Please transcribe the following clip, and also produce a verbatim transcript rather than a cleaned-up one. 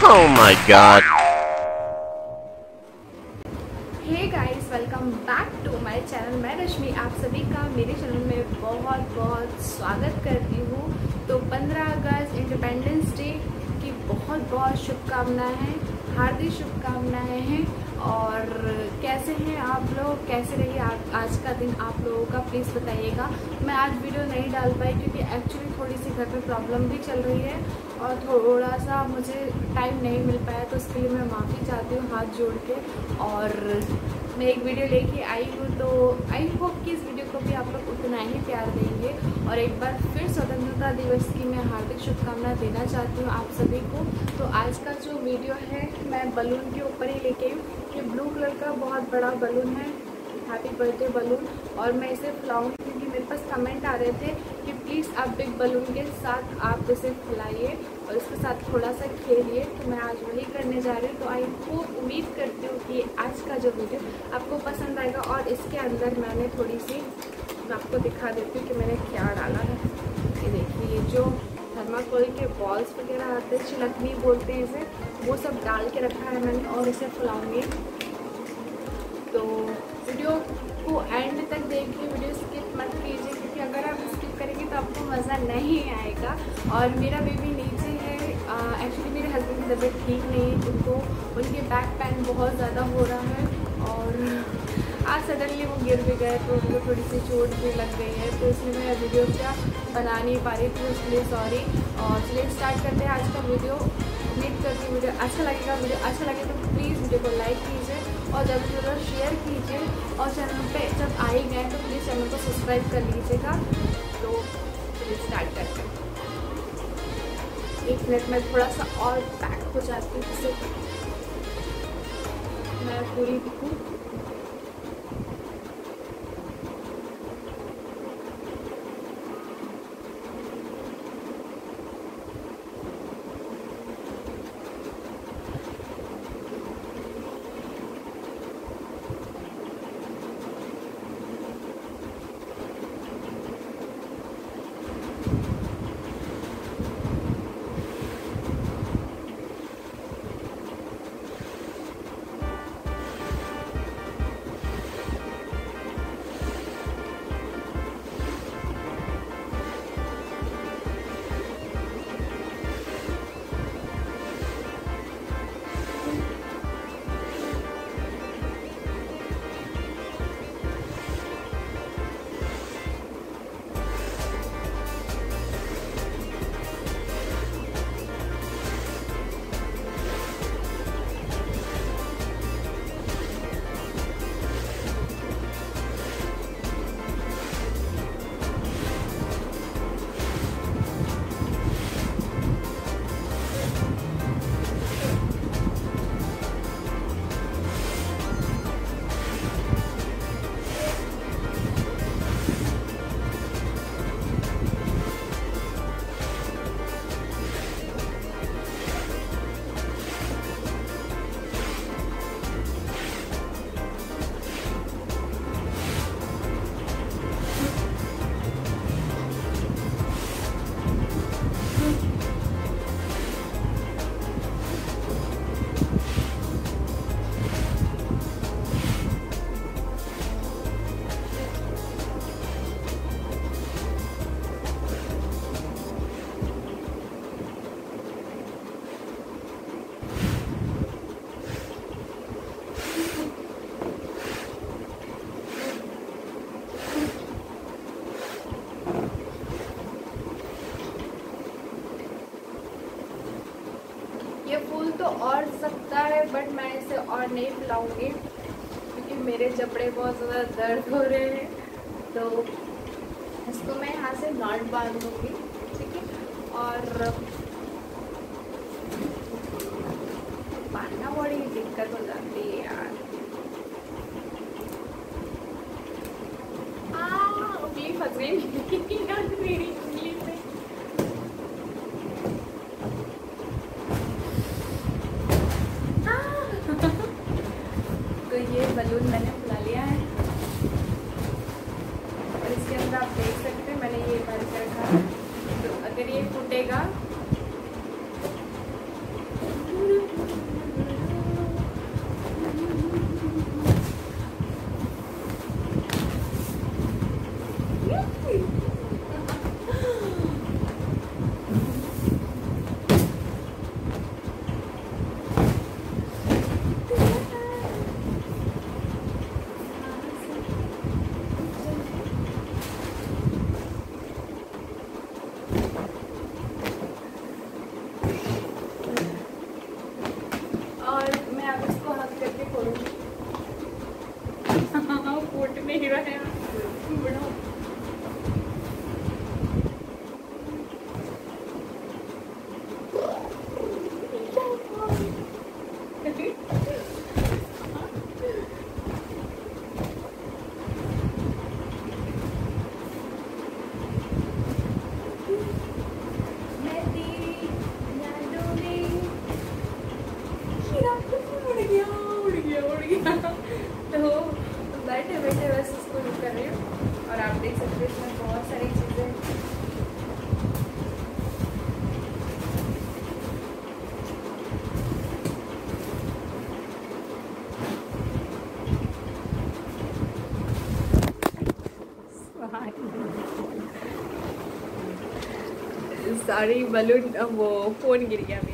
Oh my god. Hey guys, welcome back to my channel. मैं रश्मि आप सभी का मेरे चैनल में बहुत बहुत स्वागत करती हूँ। तो पंद्रह अगस्त इंडिपेंडेंस डे की बहुत बहुत शुभकामनाएं हैं, हार्दिक शुभकामनाएं हैं। और कैसे हैं आप लोग, कैसे रही आप आज का दिन आप लोगों का, प्लीज़ बताइएगा। मैं आज वीडियो नहीं डाल पाई क्योंकि एक्चुअली थोड़ी सी घर पे प्रॉब्लम भी चल रही है और थोड़ा सा मुझे टाइम नहीं मिल पाया, तो उसके लिए मैं माफ़ी चाहती हूँ हाथ जोड़ के। और मैं एक वीडियो लेके आई हूँ, तो आई होप कि इस वीडियो को भी आप लोग उतना ही प्यार देंगे। और एक बार फिर स्वतंत्रता दिवस की मैं हार्दिक शुभकामनाएं देना चाहती हूँ आप सभी को। तो आज का जो वीडियो है मैं बलून के ऊपर ही लेके आई हूँ। ये ब्लू कलर का बहुत बड़ा बलून है, हैप्पी बर्थडे बलून। और मैं इसे फुलाऊंगी क्योंकि मेरे पास कमेंट आ रहे थे कि प्लीज़ आप बिग बलून के साथ आप इसे फुलाइए और इसके साथ थोड़ा सा खेलिए। तो मैं आज वही करने जा रही हूँ। तो आई होप, उम्मीद करती हूँ कि आज का जो वीडियो आपको पसंद आएगा। और इसके अंदर मैंने थोड़ी सी, मैं आपको दिखा देती हूँ कि मैंने क्या डाला है। ये देखिए, ये जो थर्माकोल के बॉल्स वगैरह आते हैं, चिलकनी बोलते हैं इसे, वो सब डाल के रखा है मैंने और इसे फुलाऊँगी। तो वीडियो को एंड तक देखिए, वीडियो स्किप मत कीजिए क्योंकि अगर आप स्किप करेंगे तो आपको मज़ा नहीं आएगा। और मेरा बेबी नीचे है, एक्चुअली मेरे हस्बैंड की तबीयत ठीक नहीं है, उनको उनके बैक पेन बहुत ज़्यादा हो रहा है और आज सडनली वो गिर भी गए तो उनको थोड़ी सी चोट भी लग गई है। तो इसलिए मैं वीडियो क्या बना नहीं पा रही थी, उसके लिए सॉरी। और चलिए स्टार्ट करते हैं आज का वीडियो। उम्मीद करती हूँ वीडियो अच्छा लगेगा। वीडियो अच्छा लगे तो प्लीज़ वीडियो को लाइक कीजिए और ज़्यादा से ज़्यादा शेयर कीजिए। और चैनल पे जब आ ही गए तो प्लीज़ चैनल को सब्सक्राइब कर लीजिएगा। तो चलिए स्टार्ट करते हैं। एक मिनट में थोड़ा सा और पैक हो जाती हूँ जिससे मैं पूरी दिखूँ। ये फूल तो और सकता है बट मैं इसे और नहीं फुलाऊंगी क्योंकि मेरे जबड़े बहुत ज़्यादा दर्द हो रहे हैं। तो इसको मैं यहाँ से नॉट बांध दूँगी, ठीक है। और बांधना बड़ी दिक्कत हो जाती है यार। आ उंगली फंस गई मेरी उंगली में। तो ये बलून मैंने फुला लिया है और इसके अंदर आप देख सकते हैं मैंने ये भर के रखा है। तो अगर ये फूटेगा बंद करके खोलूंगी। फूट नहीं रहा है बड़ा। तो बैठे बैठे बस इसको लुक कर रही हूँ और आप देख सकते हैं इसमें बहुत सारी चीज़ें। सॉरी बलून वो फोन गिर गया